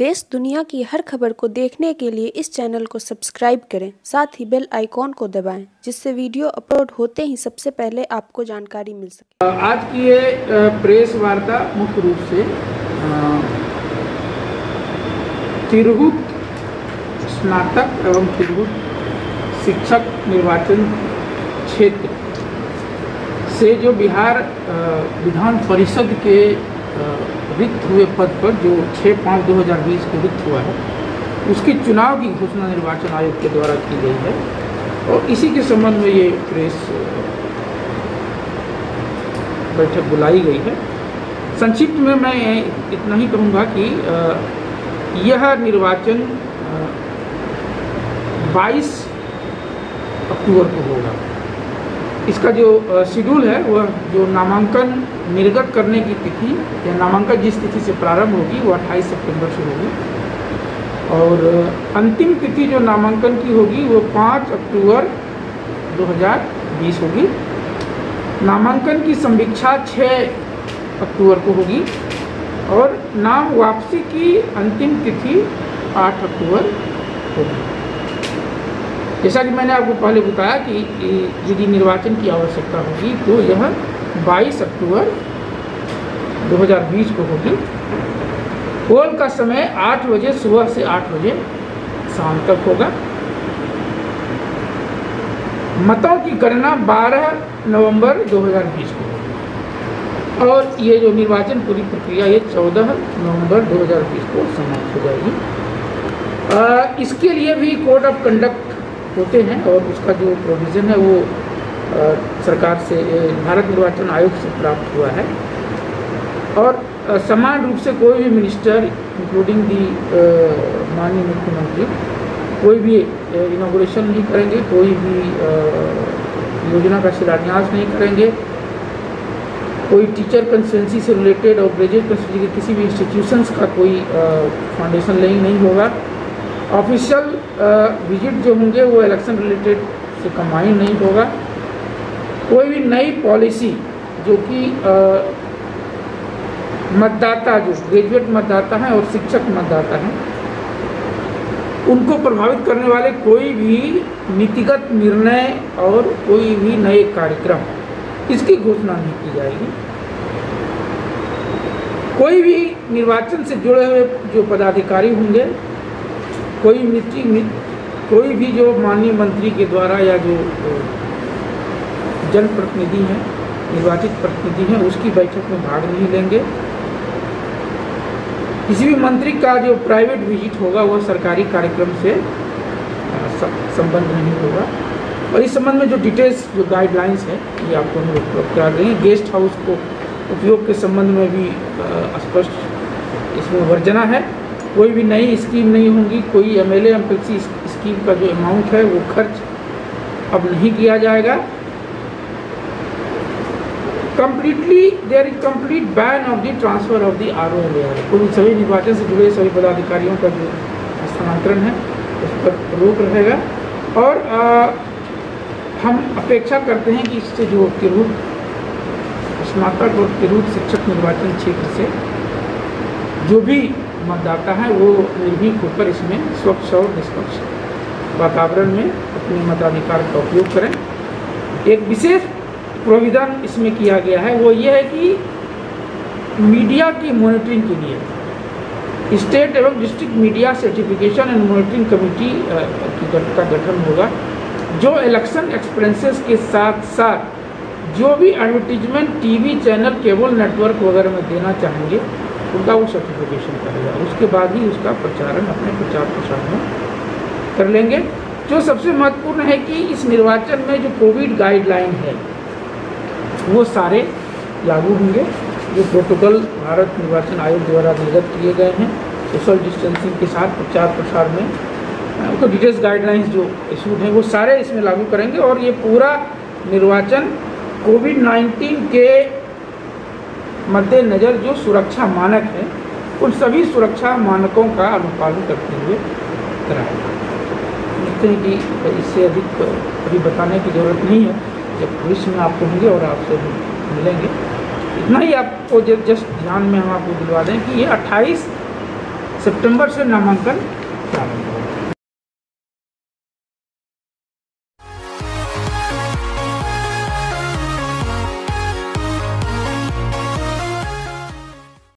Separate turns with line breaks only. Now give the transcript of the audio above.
देश दुनिया की हर खबर को देखने के लिए इस चैनल को सब्सक्राइब करें, साथ ही बेल आइकॉन को दबाएं, जिससे वीडियो अपलोड होते ही सबसे पहले आपको जानकारी मिल सके।
आज की ये प्रेस वार्ता मुख्य रूप से तिरहुत स्नातक एवं तिरहुत शिक्षक निर्वाचन क्षेत्र से जो बिहार विधान परिषद के रिक्त हुए पद पर जो 6/5/2020 को रिक्त हुआ है, उसके चुनाव की घोषणा निर्वाचन आयोग के द्वारा की गई है और इसी के संबंध में ये प्रेस बैठक बुलाई गई है। संक्षिप्त में मैं इतना ही कहूँगा कि यह निर्वाचन 22 अक्टूबर को होगा। इसका जो शेड्यूल है वह जो नामांकन निर्गत करने की तिथि या नामांकन जिस तिथि से प्रारंभ होगी वो 28 सितंबर से होगी और अंतिम तिथि जो नामांकन की होगी वो 5 अक्टूबर 2020 होगी। नामांकन की संवीक्षा 6 अक्टूबर को होगी और नाम वापसी की अंतिम तिथि 8 अक्टूबर होगी। जैसा कि मैंने आपको पहले बताया कि यदि निर्वाचन की आवश्यकता होगी तो यह 22 अक्टूबर 2020 को होगी। पोल का समय 8 बजे सुबह से 8 बजे शाम तक होगा। मतों की गणना 12 नवंबर 2020 को होगी और ये जो निर्वाचन पूरी प्रक्रिया ये 14 नवंबर 2020 को समाप्त हो जाएगी। इसके लिए भी कोड ऑफ कंडक्ट होते हैं और उसका जो प्रोविज़न है वो सरकार से भारत निर्वाचन आयोग से प्राप्त हुआ है और समान रूप से कोई भी मिनिस्टर इंक्लूडिंग दी माननीय मुख्यमंत्री कोई भी इनॉग्रेशन नहीं करेंगे, कोई भी योजना का शिलान्यास नहीं करेंगे, कोई टीचर कंस्टिट्यूंसी से रिलेटेड और ग्रेजुएट कंस्टिट्यूंसी के किसी भी इंस्टीट्यूशंस का कोई फाउंडेशन लेइंग नहीं होगा। ऑफिशियल विजिट जो होंगे वो इलेक्शन रिलेटेड से कंबाइन नहीं होगा। कोई भी नई पॉलिसी जो कि मतदाता जो ग्रेजुएट मतदाता हैं और शिक्षक मतदाता हैं उनको प्रभावित करने वाले कोई भी नीतिगत निर्णय और कोई भी नए कार्यक्रम इसकी घोषणा नहीं की जाएगी। कोई भी निर्वाचन से जुड़े हुए जो पदाधिकारी होंगे, कोई भी जो माननीय मंत्री के द्वारा या जो जनप्रतिनिधि हैं, निर्वाचित प्रतिनिधि हैं, उसकी बैठक में भाग नहीं लेंगे। किसी भी मंत्री का जो प्राइवेट विजिट होगा वह सरकारी कार्यक्रम से संबंध नहीं होगा और इस संबंध में जो डिटेल्स जो गाइडलाइंस है ये आपको हम उपलब्ध करा देंगे। गेस्ट हाउस को उपयोग के संबंध में भी स्पष्ट इसमें वर्जना है। कोई भी नई स्कीम नहीं होगी, कोई एमएलए एमपीसी स्कीम का जो अमाउंट है वो खर्च अब नहीं किया जाएगा। Completely there is complete ban of the transfer of the RO area. कोई सभी निर्वाचन से जुड़े सभी पदाधिकारियों का जो स्थानांतरण है उस पर रोक रहेगा और हम अपेक्षा करते हैं कि इससे जो तिरहुत स्नातक और तिरहुत शिक्षक निर्वाचन क्षेत्र से जो भी मतदाता हैं वो निर्भीक होकर इसमें स्वच्छ और निष्पक्ष वातावरण में अपने मताधिकार का उपयोग करें। एक विशेष प्रोविज़न इसमें किया गया है वो ये है कि मीडिया की मॉनिटरिंग के लिए स्टेट एवं district media certification and monitoring committee का गठन होगा, जो इलेक्शन एक्सपेंसेस के साथ साथ जो भी advertisement TV channel cable network वगैरह में देना चाहेंगे उनका वो सर्टिफिकेशन करेगा। उसके बाद ही उसका प्रचारण अपने प्रचार प्रसार में कर लेंगे। जो सबसे महत्वपूर्ण है कि इस निर्वाचन में जो कोविड गाइडलाइन है वो सारे लागू होंगे। जो प्रोटोकॉल भारत निर्वाचन आयोग द्वारा निर्गत किए गए हैं सोशल डिस्टेंसिंग के साथ प्रचार प्रसार में उनको डिटेल्स गाइडलाइंस जो इशूड हैं वो सारे इसमें लागू करेंगे और ये पूरा निर्वाचन कोविड-19 के मद्देनज़र जो सुरक्षा मानक है उन सभी सुरक्षा मानकों का अनुपालन करते हुए कराएगा। देखते हैं कि इससे अधिक अभी बताने की ज़रूरत नहीं है, जब भविष्य में आपको होंगे और आपसे मिलेंगे। इतना ही आपको जस्ट ध्यान में हम आपको दिलवा दें कि ये 28 सितंबर से नामांकन प्रारंभ।